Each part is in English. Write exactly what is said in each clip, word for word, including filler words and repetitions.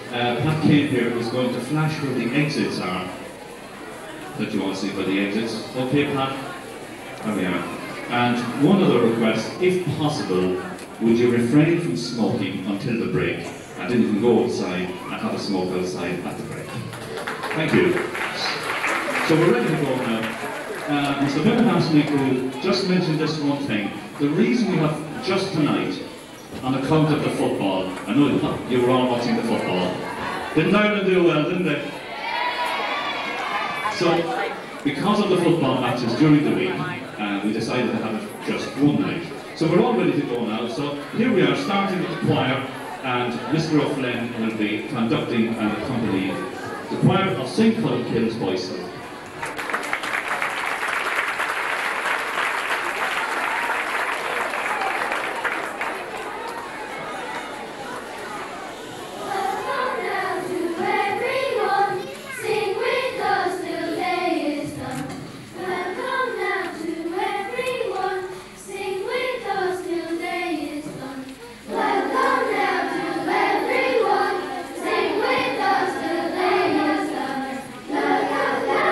uh, Pat Kane here is going to flash where the exits are. That you all see by the exits. Okay, Pat? There we are. And one other request, if possible, would you refrain from smoking until the break, and then you can go outside and have a smoke outside at the break. Thank you. So we're ready to go now. Uh, Mister Bennett asked me to just mention this one thing. The reason we have just tonight, on account of the football, I know you were all watching the football. Didn't Ireland do well, didn't they? So, because of the football matches during the week, uh, we decided to have it just one night. So we're all ready to go now. So here we are, starting with the choir, and Mister O'Flynn will be conducting and accompanying the choir of Saint Columkille's Boys. Welcome now to everyone, sing with us till day is done.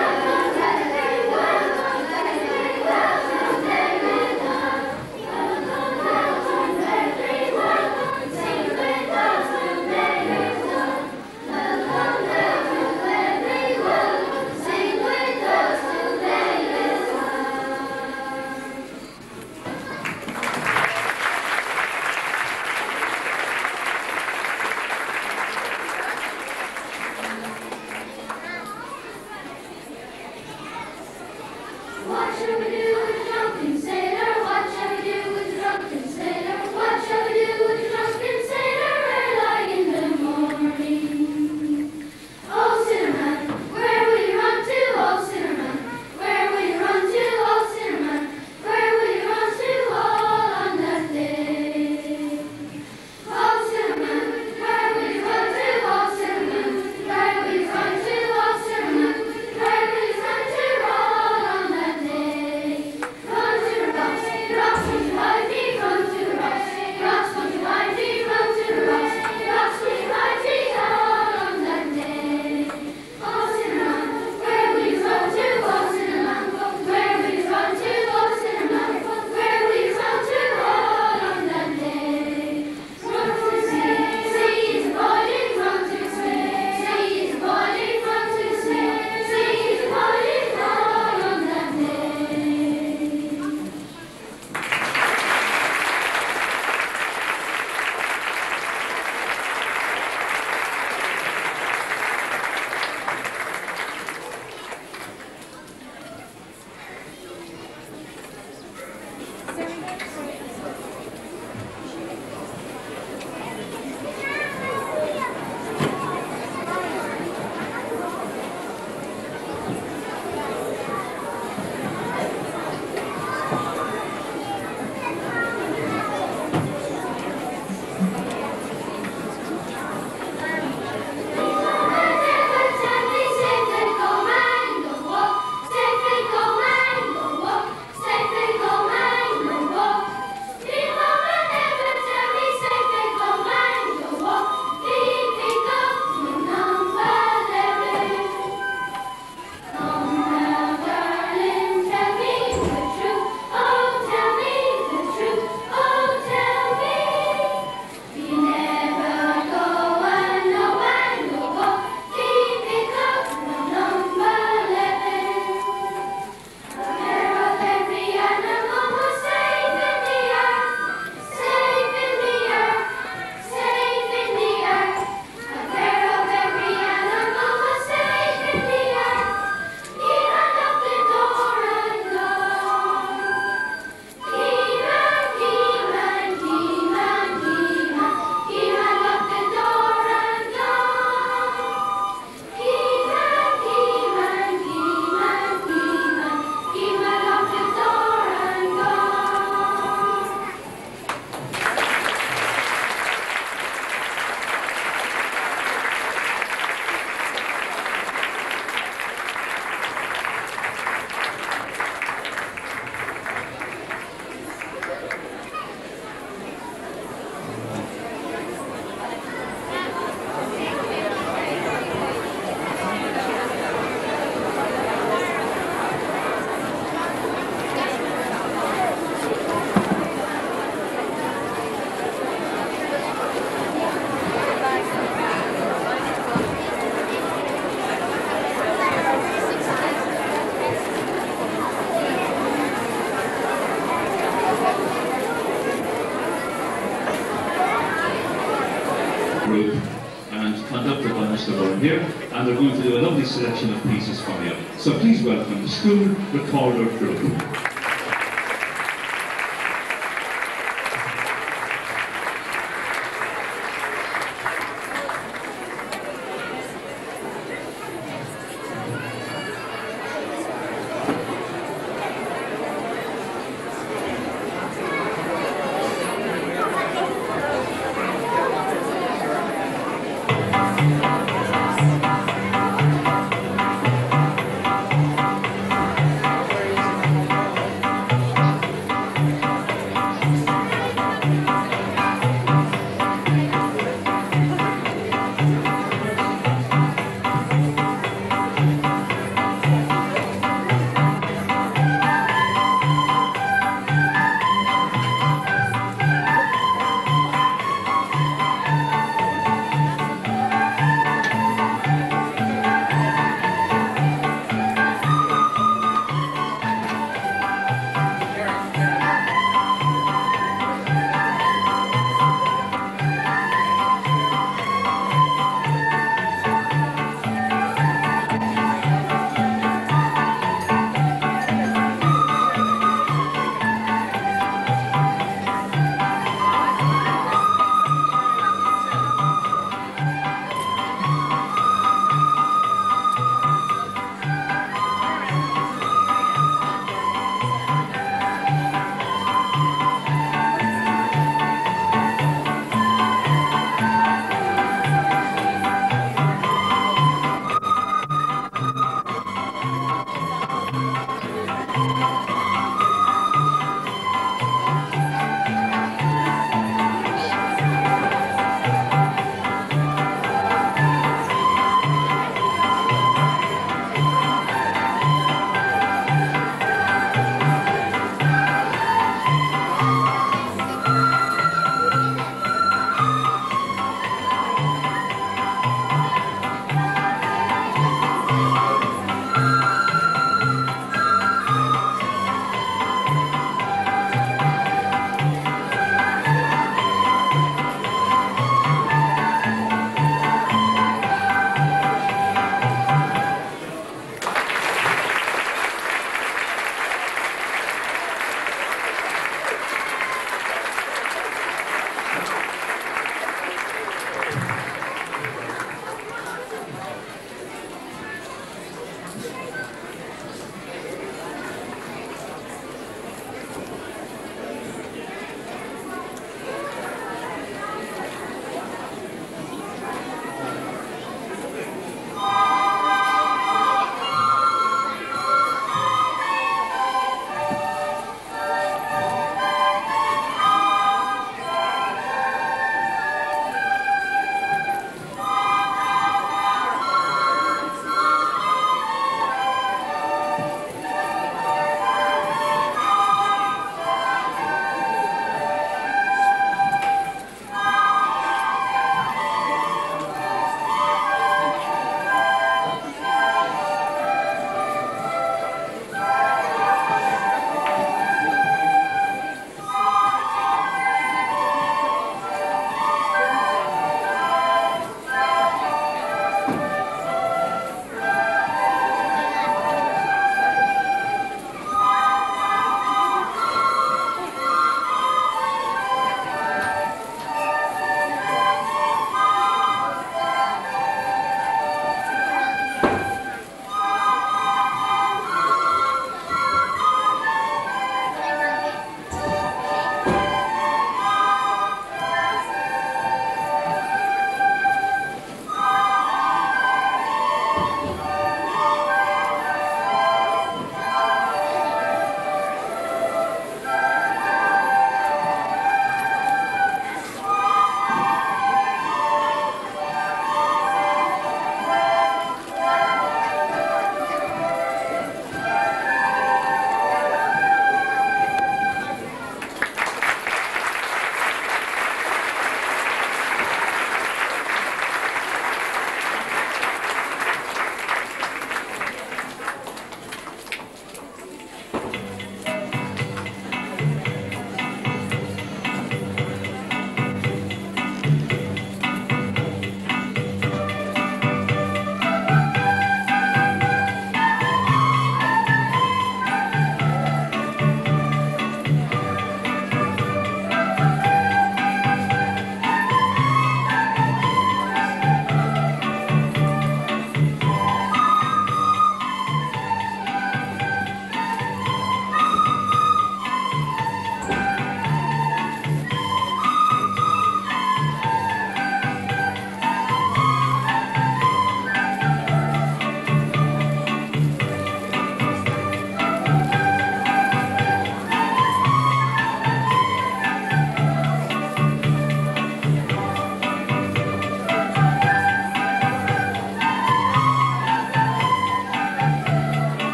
and conducted by Mister Byrne here, and they're going to do a lovely selection of pieces from you. So please welcome the School Recorder Group.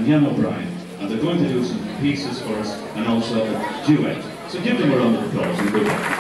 Cian O'Brien, and they're going to do some pieces for us and also a duet. So give them a round of applause and good luck.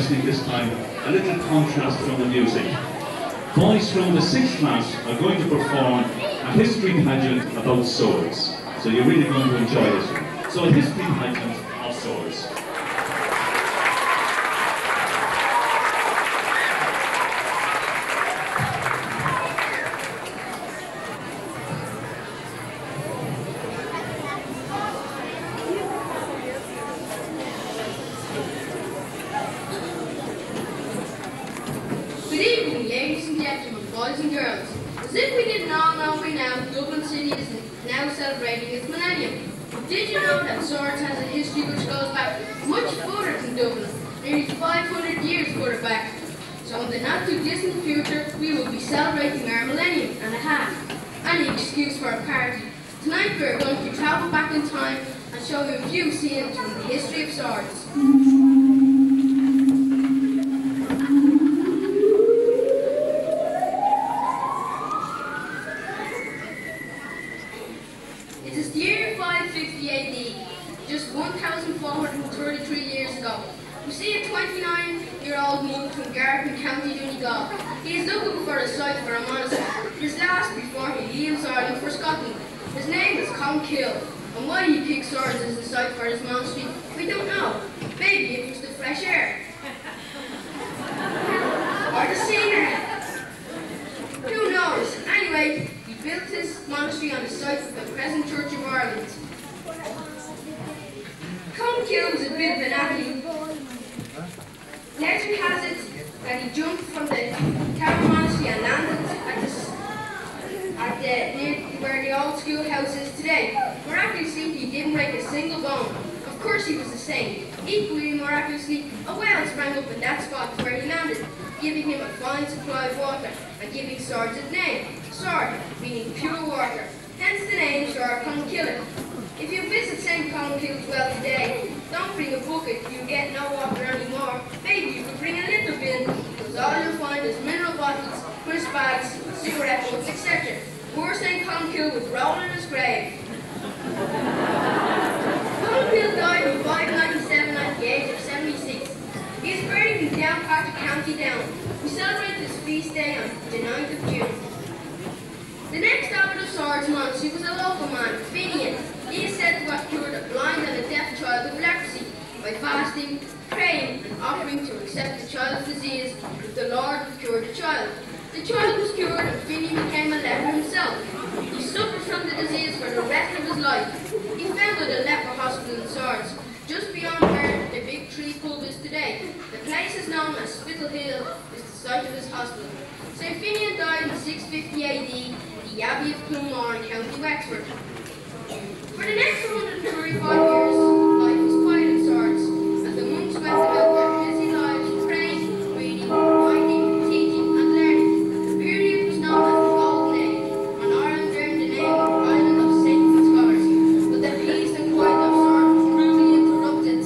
interesting this time, a little contrast from the music. Boys from the sixth class are going to perform a history pageant about swords. So you're really going to enjoy it. So a history pageant of swords. Good evening, ladies and gentlemen, boys and girls. As if we didn't all know by now, Dublin City is now celebrating its millennium. Did you know that Swords has a history which goes back much further than Dublin, nearly five hundred years further back? So in the not too distant future, we will be celebrating our millennium and a half. Any excuse for a party. Tonight we are going to travel back in time and show you a few scenes from the history of Swords. It is the year five fifty A D, just one thousand four hundred thirty-three years ago. We see a twenty-nine-year-old monk from Garton, County Donegal. He is looking for a site for a monastery, his last before he leaves Ireland for Scotland. His name is Colmcille, and why he picked Swords as the site for his monastery, we don't know. Maybe it was the fresh air. Or the scenery. Who knows? Anyway, he built his monastery on the site of the present Church of Ireland. Colmcille was a bit of an athlete. Legend has it that he jumped from the Tower Monastery and landed at the, at the near where the old schoolhouse is today. Miraculously, he didn't break a single bone. Of course he was a saint. Equally miraculously, a well sprang up in that spot where he landed, giving him a fine supply of water and giving Swords its name. Sword, meaning pure water. Hence the name Sword Colmcille. If you visit Saint Colmcille's well today, don't bring a bucket, you get no water anymore. Maybe you could bring a little bit, because all you'll find is mineral bottles, crisp bags, cigarette butts, et cetera. Poor Saint Colmcille would roll in his grave. Colmcille died in five ninety-seven at the age of seventy-six. He is buried in Downpatrick, County Down. We celebrate this feast day on the ninth of June. The next abbot of Swords Monastery was a local man, Finian. He is said to have cured a blind and a deaf child of leprosy by fasting, praying, and offering to accept the child's disease if the Lord would cure the child. The child was cured and Finian became a leper himself. He suffered from the disease for the rest of his life. He founded a leper hospital in Swords, just beyond where the Big Tree Pub is today. The place is known as Spittle Hill, is the site of his hospital. Saint Finian died in six fifty A D at the Abbey of Clonmore in County Wexford. For the next one hundred thirty-five years, life was quiet in Swords, as the monks went about their busy lives, praying, reading, writing, teaching, and learning. The period was known as the Golden Age, and Ireland earned the name of Island of Saints and Scholars. But the peace and quiet of Swords was rudely interrupted.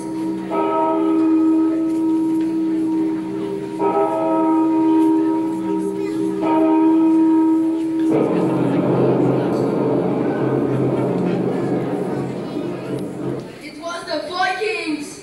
It was the Vikings!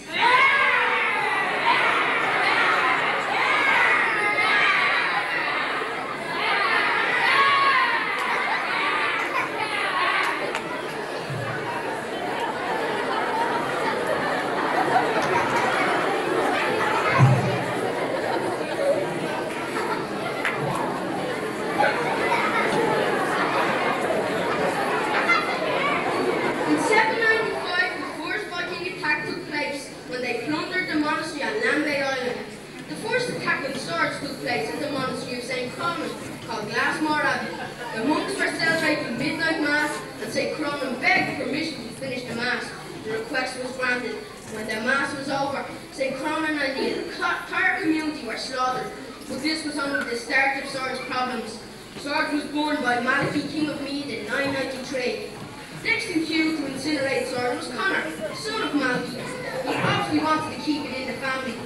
In seven ninety-five, the first Viking attack took place when they plundered the monastery on Lambay Island. The first attack on Swords took place at the monastery of Saint Cronin, called Glassmore Abbey. The monks were celebrating midnight mass, and Saint Cronin begged permission to finish the mass. The request was granted. When the mass was over, Saint Cronin and the entire community were slaughtered. But this was only the start of Swords' problems. Swords was born by Malachy, King of Meath, in nine ninety-three. Next in queue to incinerate Swords was Connor, son of Malachy. He obviously wanted to keep it in the family.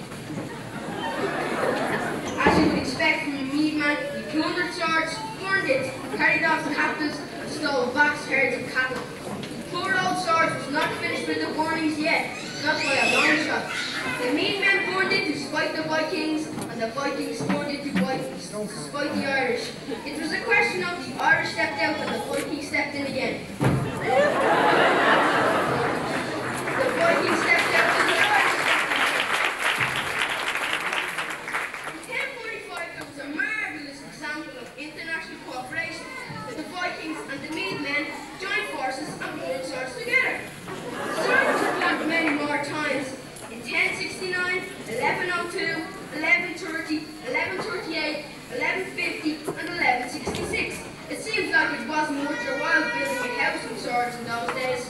As you would expect from a Meath man, he plundered Swords, burned it, carried off the captives, and stole vast herds of cattle. Poor old Swords was not finished with the burnings yet. not by a long shot. The mean men formed it to spite the Vikings, and the Vikings formed it to spite the Irish. It was a question of the Irish stepped out and the Vikings stepped in again. The Vikings stepped out and the Irish in ten forty-five, there was a marvellous example of international cooperation with the Vikings and the Meath men joined forces and pulled swords together. Swords were fought many more times. In ten sixty-nine, eleven oh two, eleven thirty, eleven thirty-eight, eleven fifty, and eleven sixty-six. It seems like it wasn't worth your while building a house with swords in those days.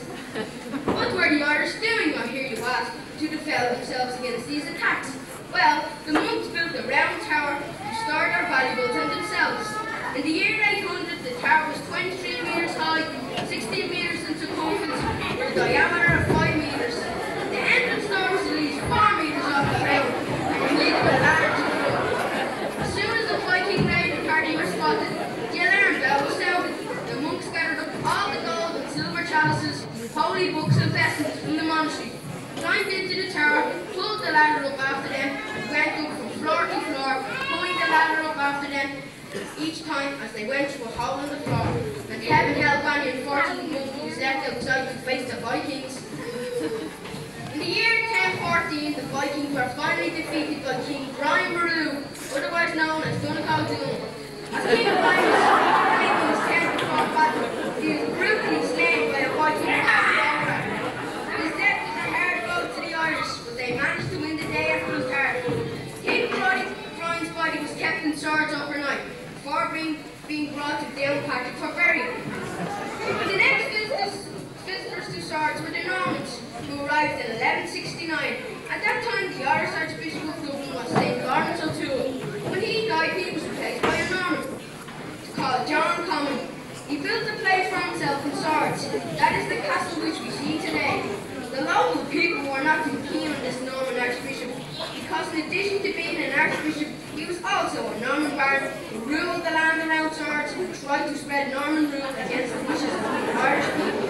What were the Irish doing, I hear you ask, to defend themselves against these attacks? Well, the monks built a round tower to store their valuables and themselves. In the year eight hundred, the tower was twenty-three metres high, sixteen metres in circumference, with a diameter of five metres. The entrance door was at least four metres off the ground, and completed with a ladder to the floor. As soon as the Viking raiding party were spotted, the alarm bell was sounded. The monks gathered up all the gold and silver chalices, holy books and vestments from the monastery, climbed into the tower, pulled the ladder up after them, and went up from floor to floor, pulling the ladder up after them each time as they went through a hole in the floor. And heaven help any unfortunate monk who was left outside to face the Vikings. In the year ten fourteen, the Vikings were finally defeated by King Brian Boru, otherwise known as Donegal Doon. As King Brian was making his tenth before battle, he was brutally slain by a Viking called Laura. His death was a hard blow to the Irish, but they managed to win the day after his heart. King Brian's body was kept in swords overnight, before being, being brought to Downpatrick for burial. The next visitors, visitors to swords were the Normans, who arrived in eleven sixty-nine. At that time, the Irish Archbishop of Dublin was Saint Lawrence O'Toole. When he died, he was replaced by a Norman called John Comyn. He built a place for himself in swords. That is the castle which we see today. The local people were not too keen on this Norman Archbishop, because in addition to being an Archbishop, he was also a Norman Baron who ruled the land around swords and tried to spread Norman rule against the wishes of the Irish people.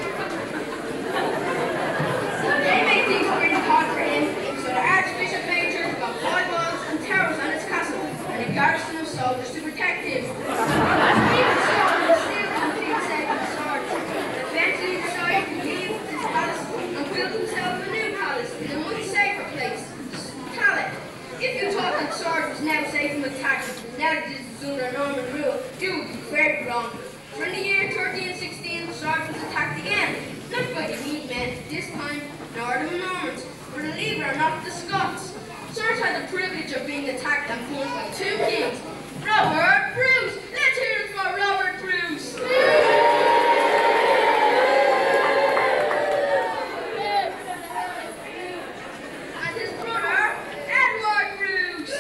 They made things pretty hard for him, so the Archbishop made sure to got high walls and towers on his castle, and a garrison of soldiers to protect him. Even so, he still couldn't save his swords. Eventually he decided to leave his palace and build himself a new palace in a much safer place, Calais. If you thought that sword was now safe from attack, now that this is under Norman rule, you would be very wrong. For in the year thirteen sixteen, the sword was attacked again, not by the Meath men, this time, nor the Normans, but believe it or not, the Scots. Swords had the privilege of being attacked and pulled by two kings. Robert Bruce! Let's hear it for Robert Bruce! And his brother, Edward Bruce!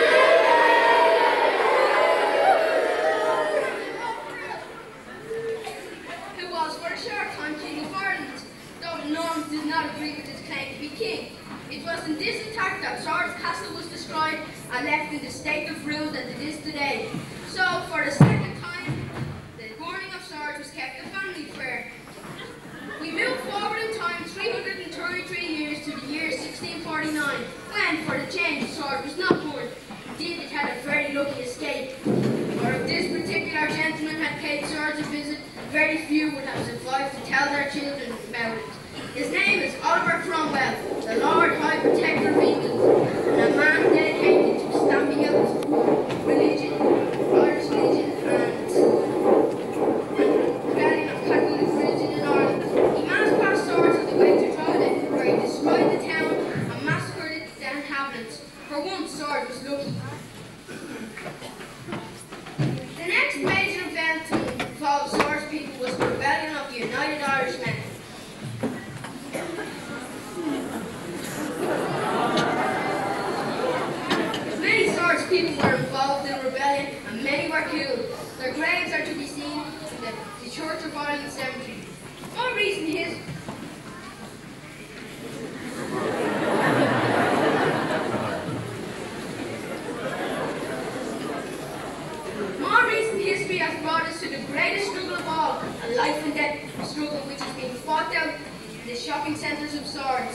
Who was for a short time King of Ireland, though the Normans did not agree with his claim to be king. It was in this attack that Swords Castle was destroyed and left in the state of ruin that it is today. So, for the second time, the burning of swords was kept a family affair. We move forward in time three hundred thirty-three years to the year sixteen forty-nine, when, for the change, the sword was not burned. Indeed, it had a very lucky escape. For if this particular gentleman had paid swords a visit, very few would have survived to tell their children about it. His name is Oliver Cromwell, the Lord High Protector of England, and a man dedicated to stamping out religion, Irish religion, and, and rebellion of Catholic religion in Ireland. He massed past swords on the way to Drogheda, where he destroyed the town and massacred its inhabitants. For one, sword was lucky. The next major event to involve swords people was the rebellion of the United Irishmen. Many swords people were involved in rebellion and many were killed. Their graves are to be seen in the, the Church of Ireland Cemetery. More recent history More recent history has brought us to the greatest struggle of all, a life and death struggle which has been fought out the shopping centres of Swords.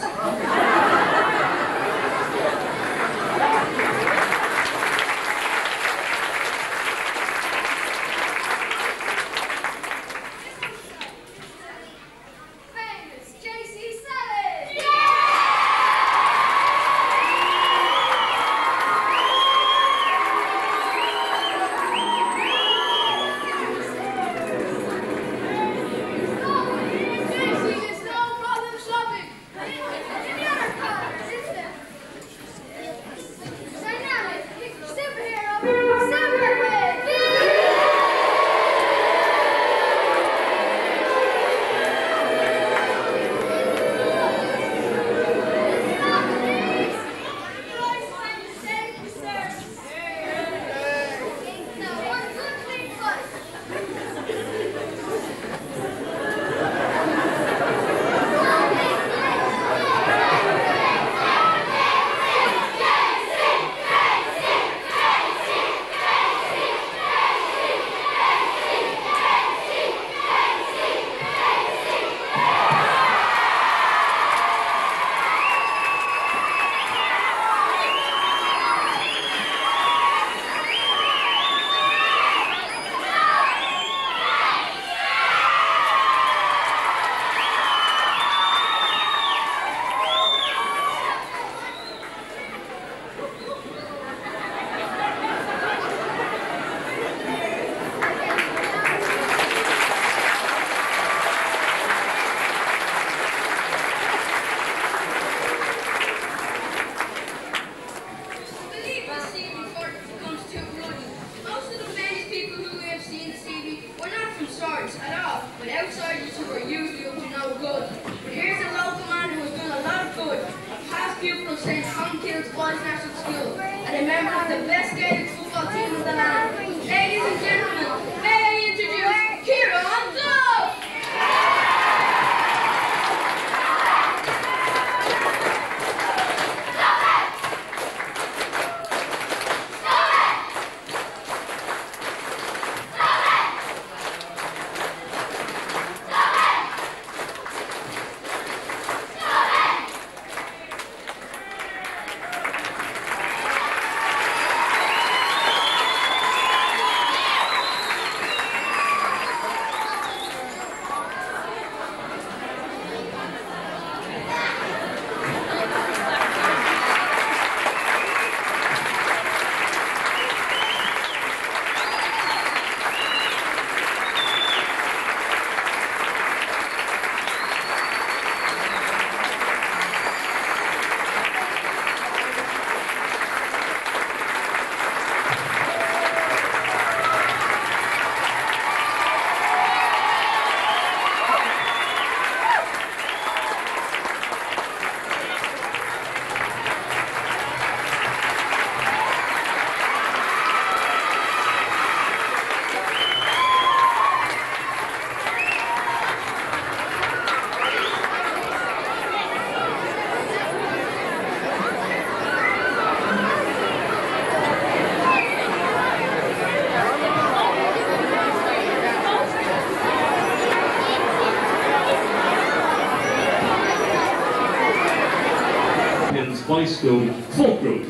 High School Folk Group.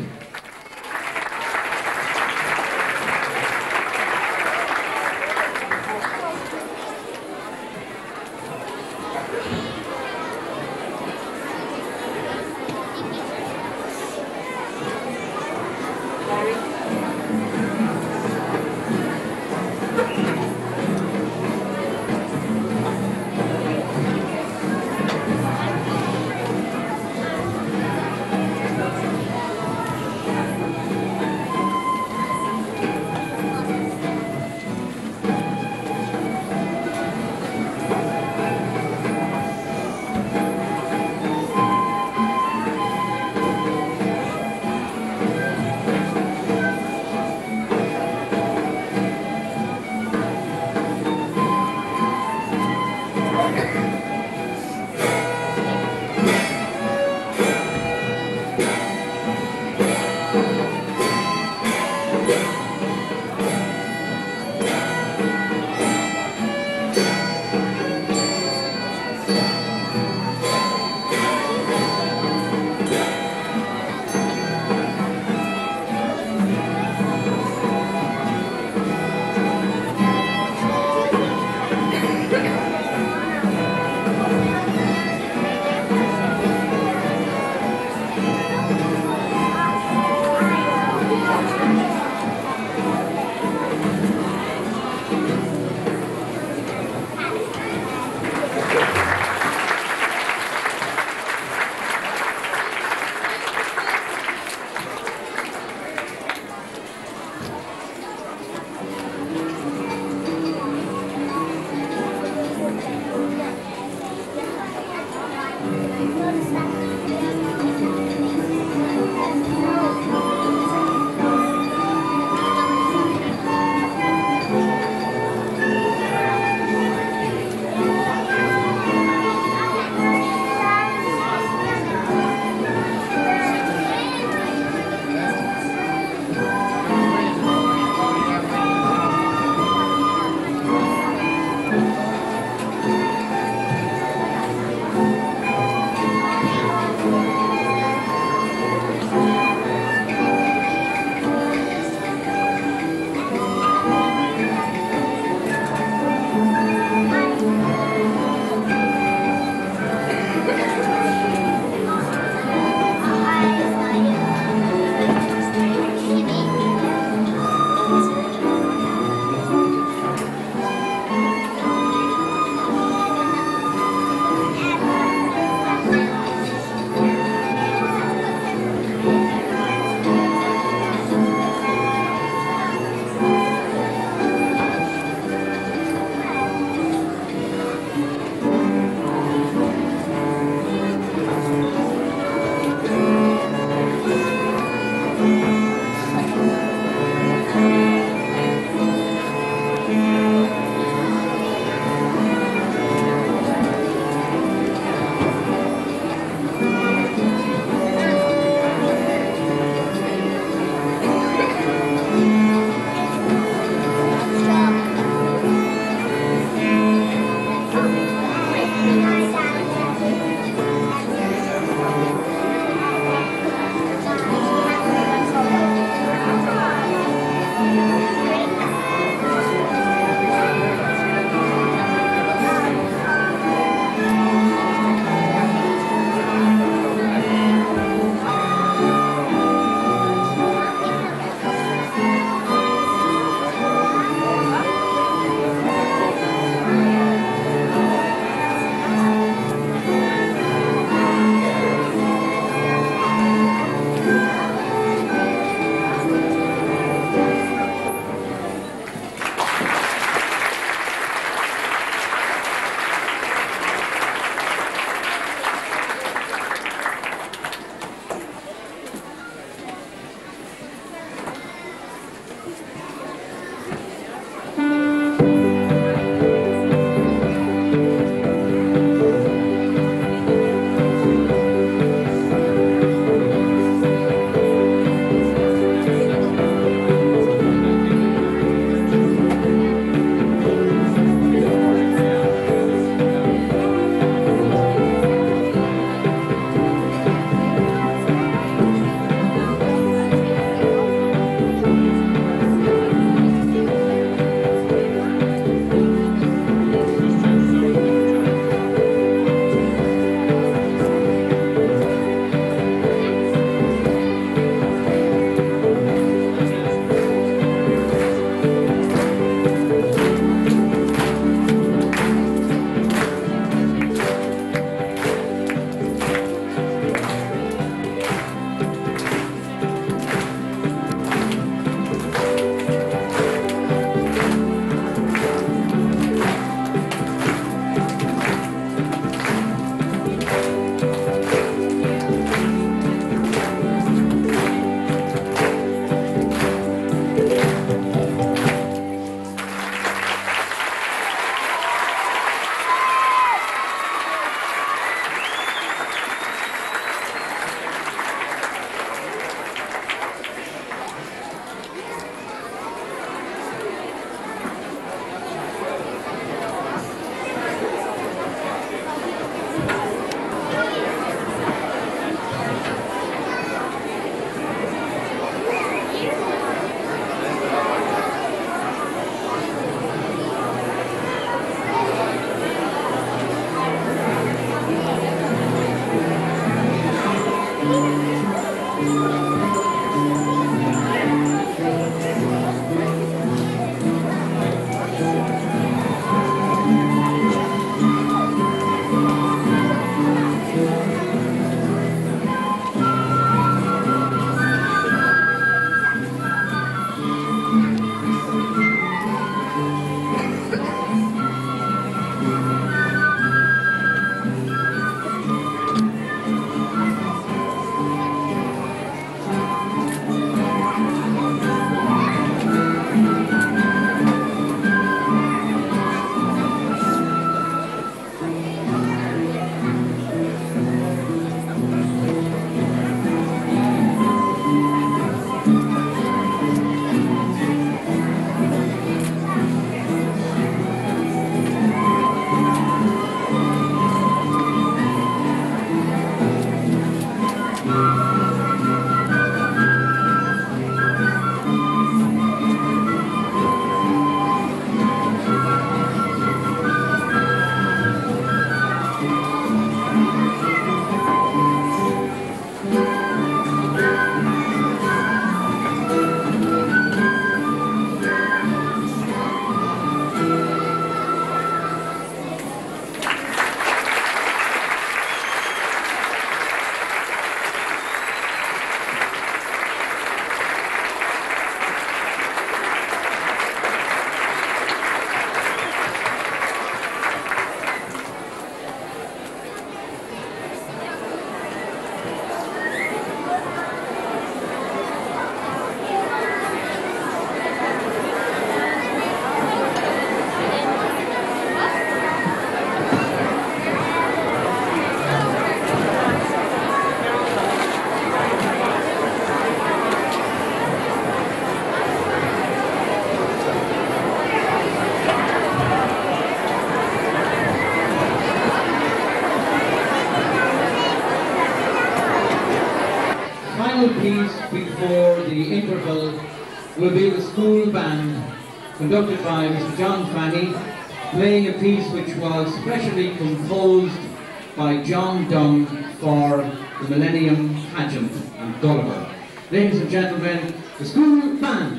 the interval will be the school band, conducted by Mister John Fanny, playing a piece which was specially composed by John Donne for the Millennium Pageant and Gulliver. Ladies and gentlemen, the school band.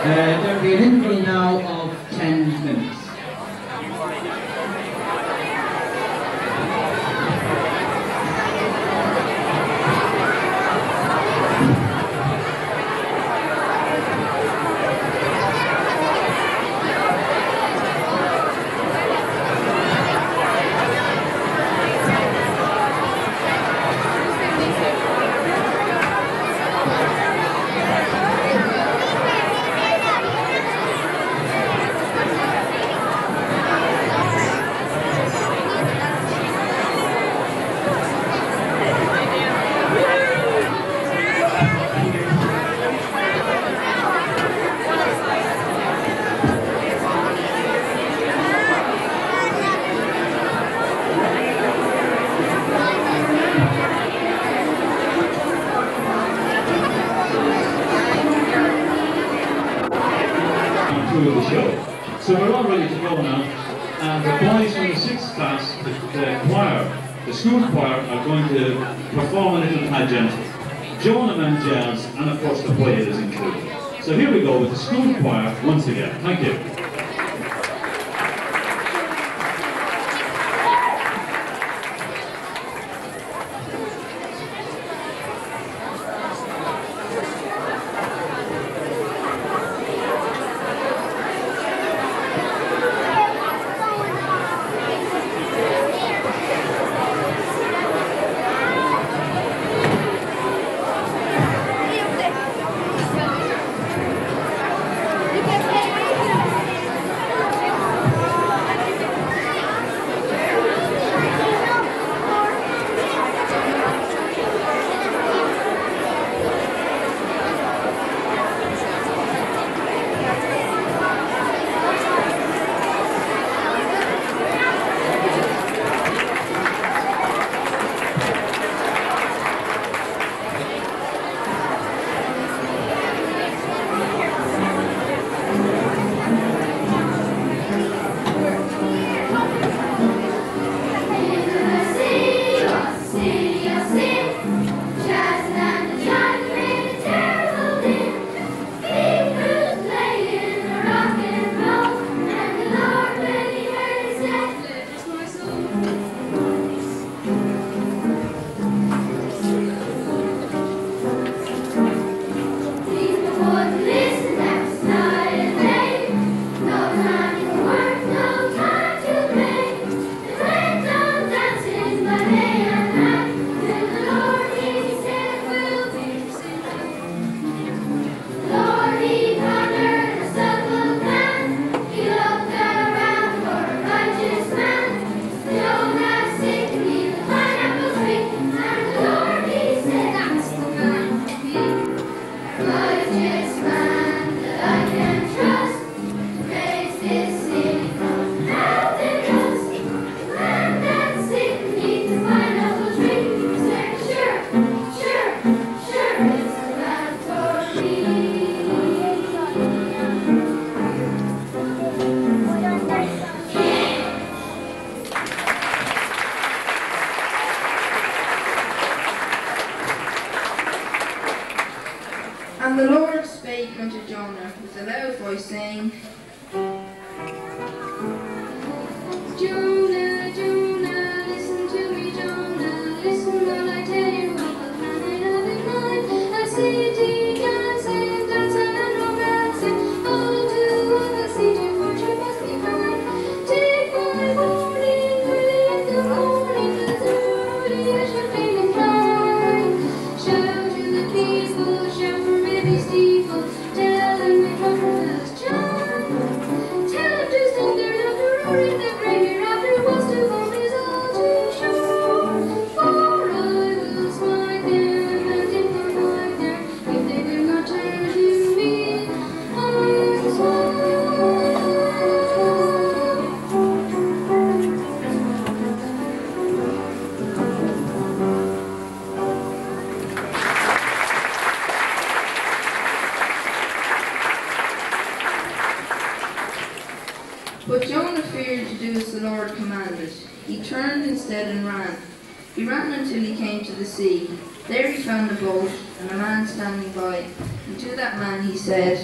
there will be an interval now of ten minutes. Of the show. So we're all ready to go now, and the boys from the sixth class, the, the choir, the school choir, are going to perform a little pageant, Jonah and jazz, and of course the poet is included. So here we go with the school choir once again. Thank you. And the Lord spake unto Jonah with a loud voice, saying, Jonah, Jonah, listen to me, Jonah, listen while I tell you of the planet of the night. A city dancing, dancing and romancing, all to a city fortune must be found. Take my warning, early in the morning, as early as your fame inclined. Shout to the people, shout from every steeple, tell them the trumpet has chimed. Tell them to stand there, not to roar in the great hereafter, what's to come is all too sure. For I will smite them and improvise them, if they will not turn to me. I will smite. But Jonah feared to do as the Lord commanded. He turned instead and ran. He ran until he came to the sea. There he found a boat and a man standing by. And to that man he said,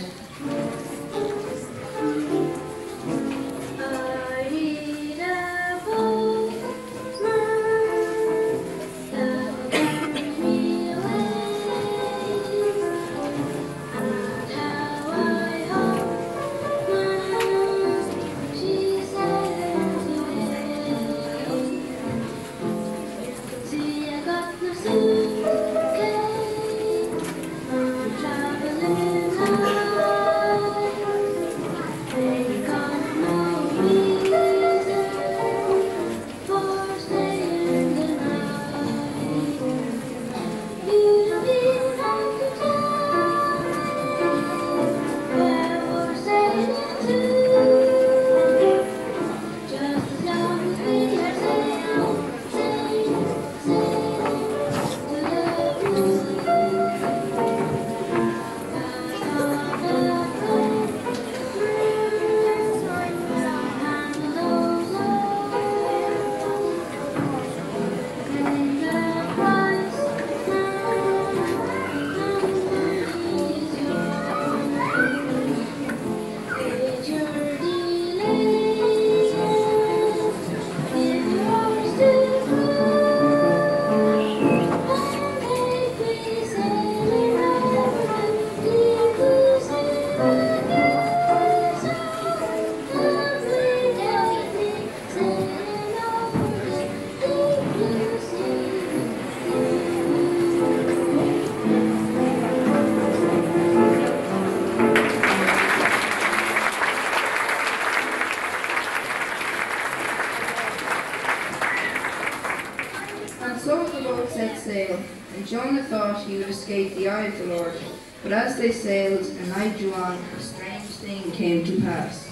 And Jonah thought he would escape the eye of the Lord. But as they sailed, and night drew on, a strange thing came to pass.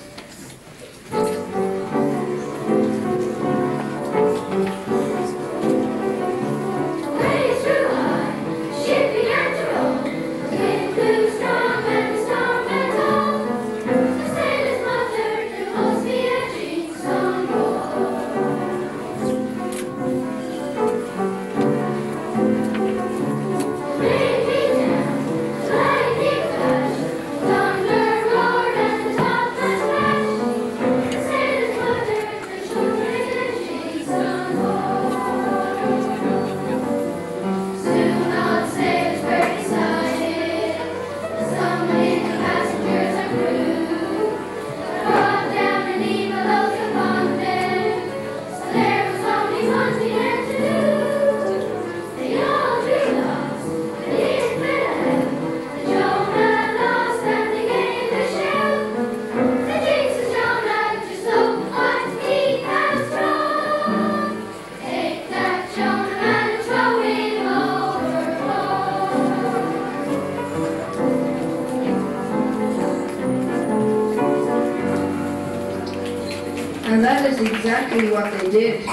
And that is exactly what they did.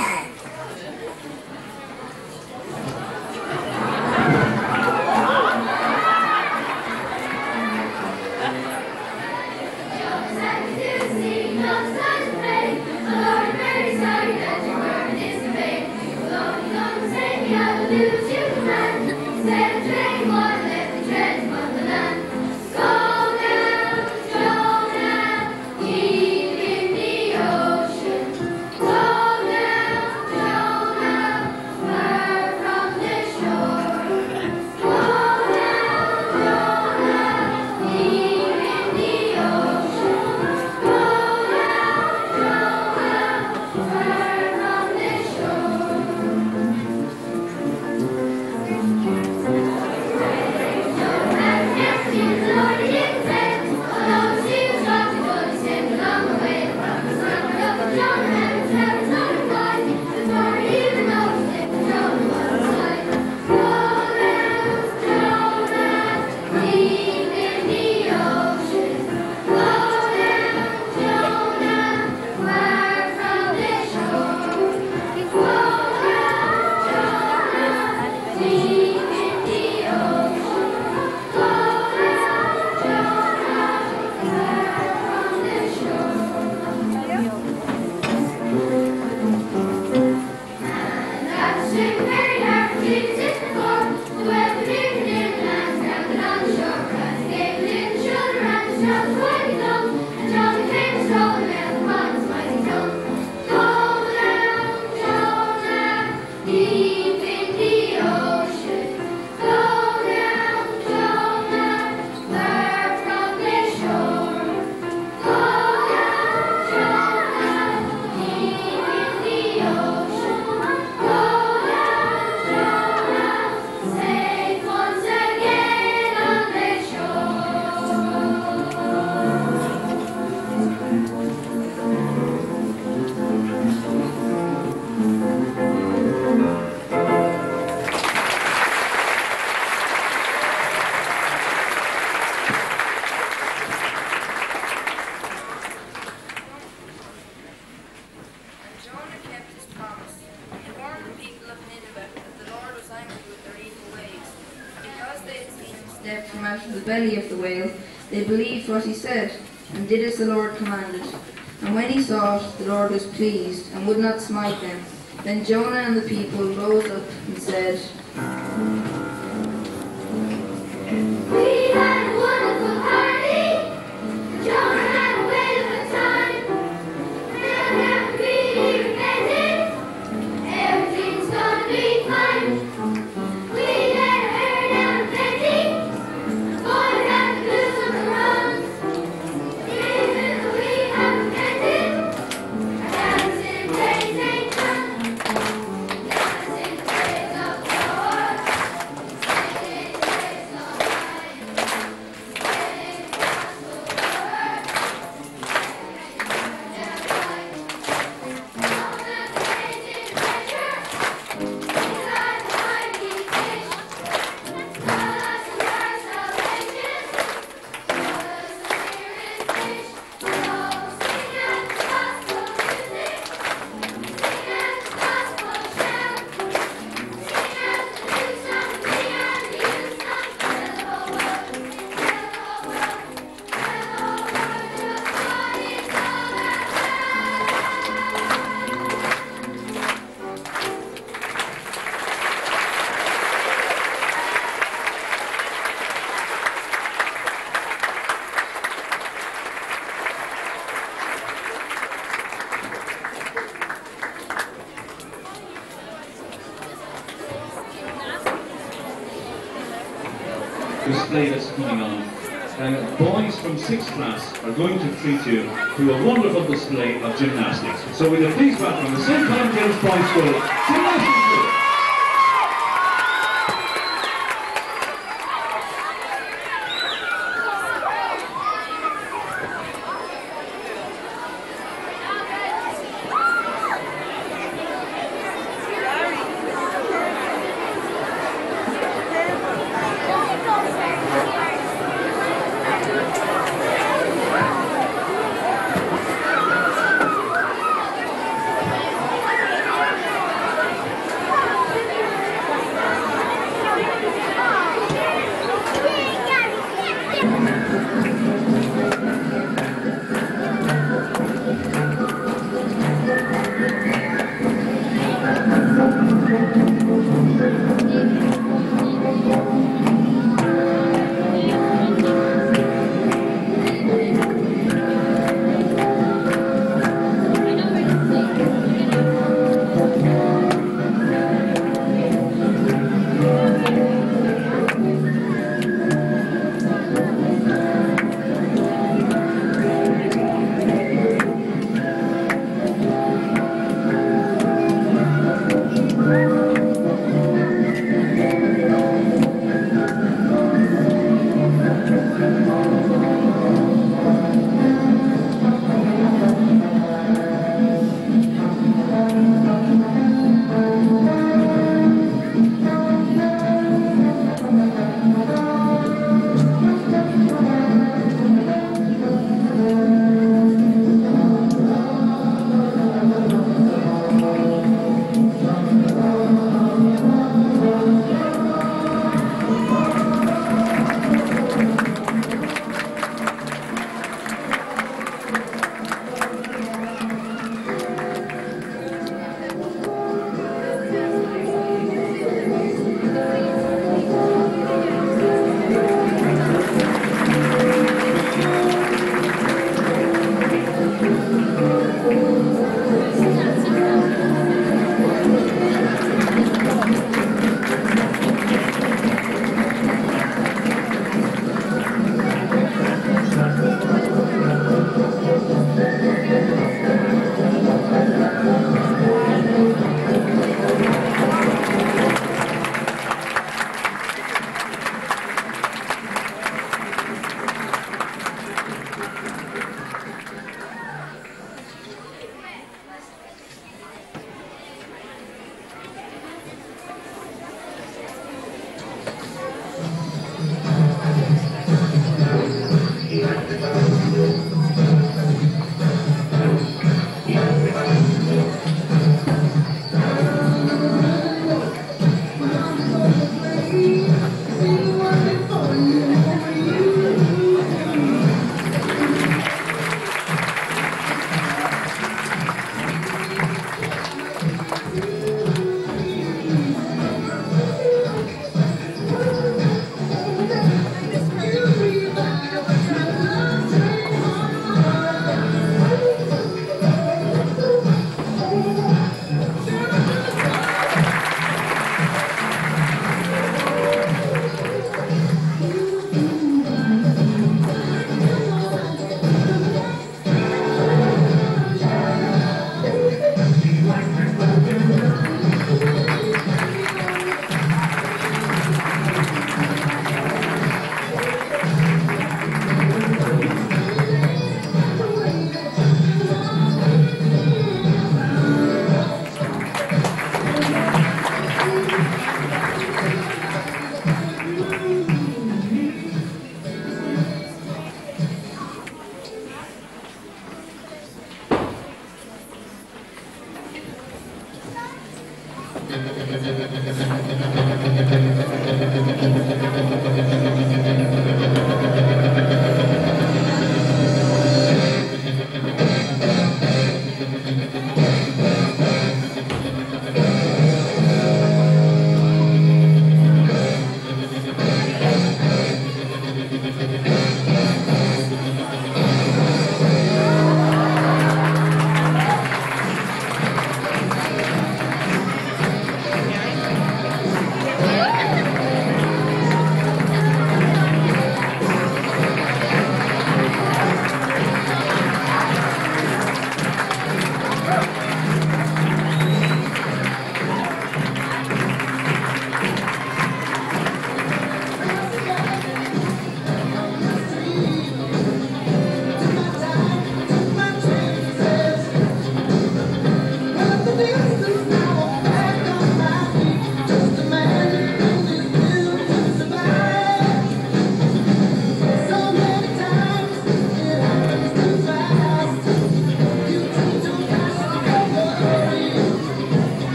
Go down, from out of the belly of the whale, they believed what he said, and did as the Lord commanded. And when he saw it, the Lord was pleased, and would not smite them. Then Jonah and the people rose up and said, We had a wonderful party. Jonah had a whale of a time. They'll never be repented. Everything's gonna be fine. We had a herd down plenty. Boys had the blues on the run. Even though we have repented, our dancing days ain't done. Dancing days of the Lord. Singing praise of life. Spreading the gospel word. Spreading their light. On the crazy treasure. Inside the mighty fish. Taught us to learn salvation. Showed us the Spirit fish. So sing out the gospel music. Sing out the gospel shout. Sing out the new song, sing out the new song. Tell the whole world, tell the whole world, tell the whole world just what it's all display that's coming on. Uh, boys from sixth class are going to treat you to a wonderful display of gymnastics. So with a please welcome the Saint Colin James Boys School Gymnastics Group.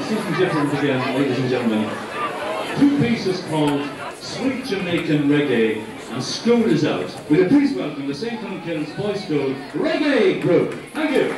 something different again, ladies and gentlemen. Two pieces called Sweet Jamaican Reggae and School is Out. With a please welcome the Saint Columbkille's Boys School Reggae Group. Thank you.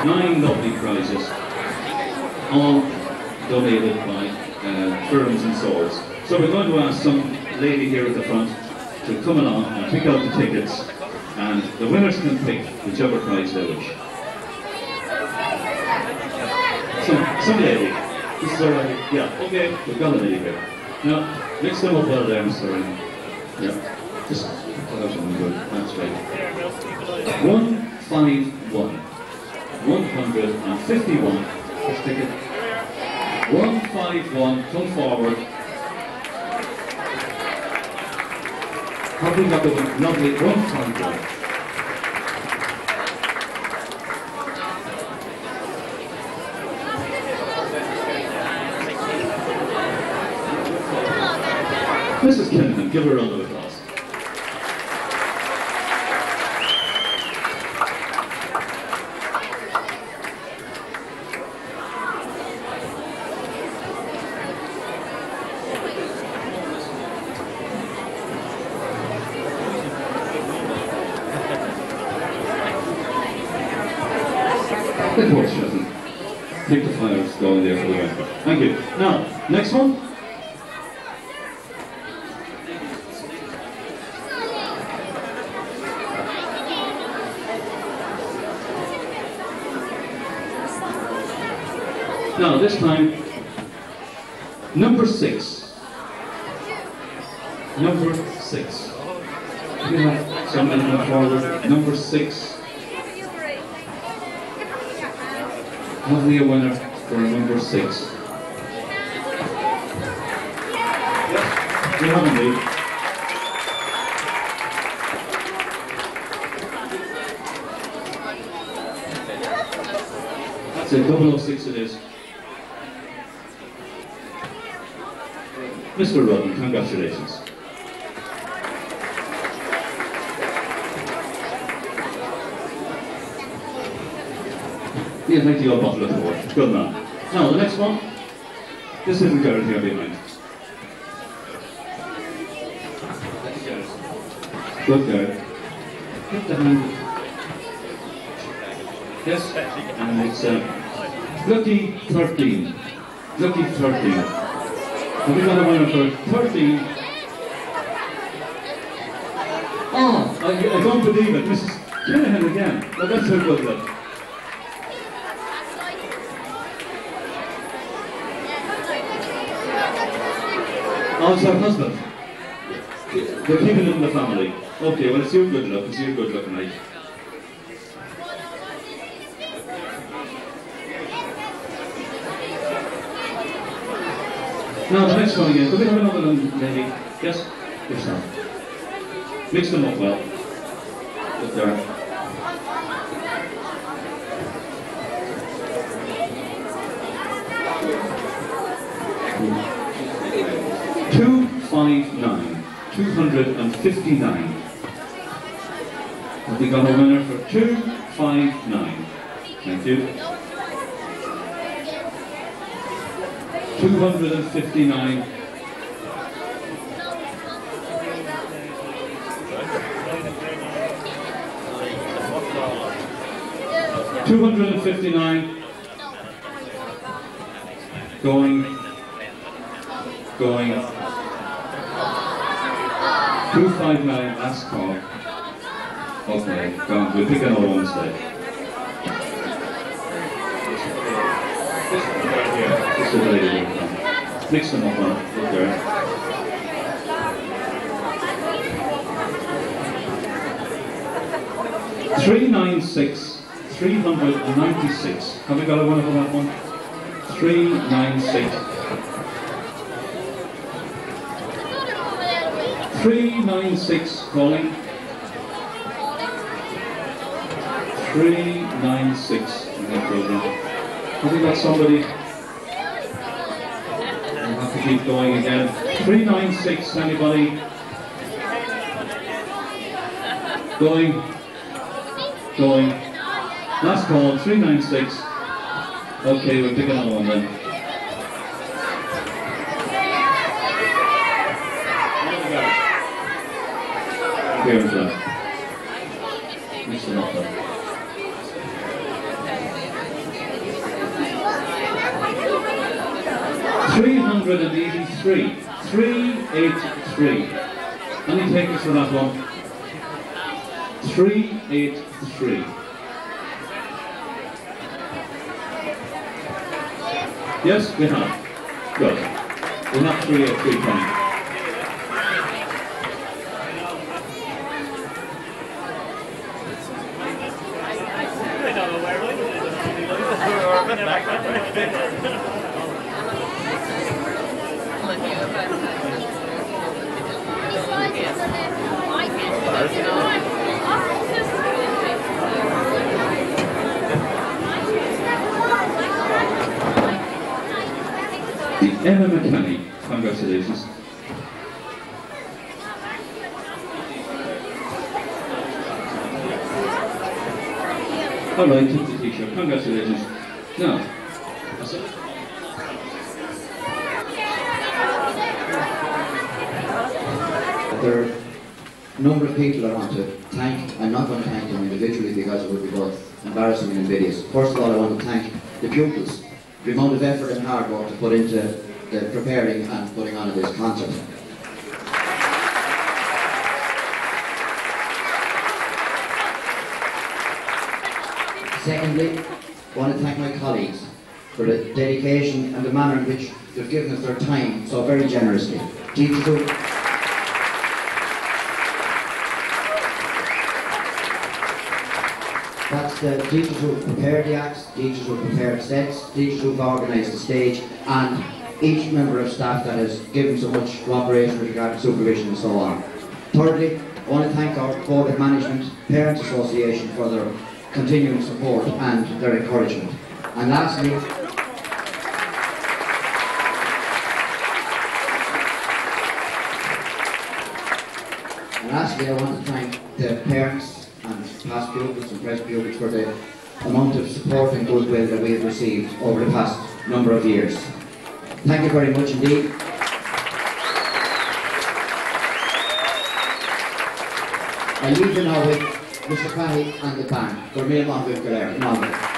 nine lovely prizes, all donated by uh, firms and swords. So we're going to ask some lady here at the front to come along and pick out the tickets, and the winners can pick whichever prize they wish. Some, some lady. This is alright. Yeah, okay, we've got a lady here. Now, mix them up well there, Mister Ryan. Yeah, just put out something good. That's right. One, five, one. One hundred and fifty-one. First ticket. One, five, one. Come forward. Have we got the lovely one, five, one? Missus Kinahan, give her a round of applause. Of course she doesn't. Keep the fires going there for the rest. Thank you. Now, next one. Now, this time, number six. Number six. We have somebody come forward. Number six. Have we a winner for number six? Yes, we have indeed. That's it, double oh six it is. Mister Rudden, congratulations. Yeah, thank you, a bottle of port. Good man. Now, the next one. This little girl here behind. Good girl. Put the hand. Yes, and it's uh, Lucky thirteen. Lucky thirteen. Have we got a winner for thirteen? Oh, I, I don't believe it. Missus Kinahan again. Well, that's her good luck. Oh, it's her husband. They're keeping it in the family. Okay, well, it's your good luck. It's your good luck tonight. Now, the next one again. Could we have another one, lady? Yes? Yourself. Mix them up well. Good there. Two five nine, two hundred and fifty nine. Have we got a winner for two five nine? Thank you. Two hundred and fifty nine. Two hundred and fifty nine. Going. Going. two five nine, last call. Okay, go on, we'll pick another one instead. This is the lady here. Mix them up on it, there. three nine six, three hundred ninety-six. Have we got a winner for that one? three nine six. three nine six calling. three nine six. Have we got somebody? We'll have to keep going again. three nine six, anybody? Going. Going. Last call, three nine six. Okay, we'll pick another one then. Here is that. Mix them up there. three hundred eighty-three. three eighty-three. Any takers for that one? three eighty-three. Yes, we have. Good. We have three eighty-three coming. The Emma McKenny, congratulations. All right, took the t-shirt, congratulations. Now, that's it. There are a number of people I want to thank. I'm not going to thank them individually because it would be both embarrassing and invidious. First of all, I want to thank the pupils, the amount of effort and hard work to put into the preparing and putting on of this concert. Secondly, I want to thank my colleagues for the dedication and the manner in which they've given us their time so very generously. Teachers who That's the teachers who prepared the acts, teachers who prepared sets, teachers who've organised the stage, and each member of staff that has given so much cooperation with regard to supervision and so on. Thirdly, I want to thank our Board of Management, Parents Association for their continuing support and their encouragement. And lastly, and lastly I want to thank the parents and past pupils and present pupils for the amount of support and goodwill that we have received over the past number of years. Thank you very much indeed. I leave you now with Mister Cranny and the band for me and Mongo Galera.